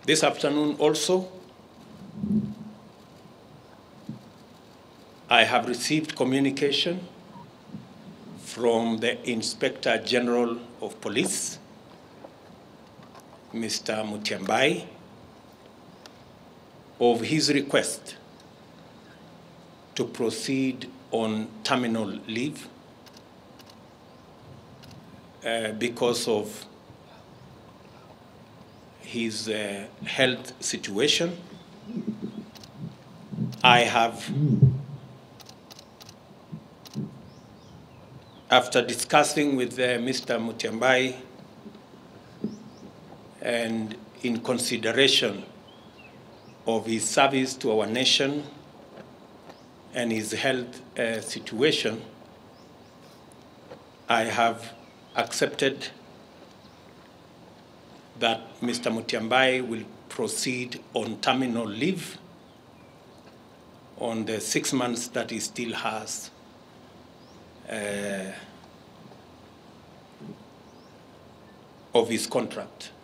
This afternoon also, I have received communication from the Inspector General of Police, Mr. Mutyambai, of his request to proceed on terminal leave because of his health situation. I have, after discussing with Mr. Mutyambai and in consideration of his service to our nation and his health situation, I have accepted that Mr. Mutyambai will proceed on terminal leave on the 6 months that he still has of his contract.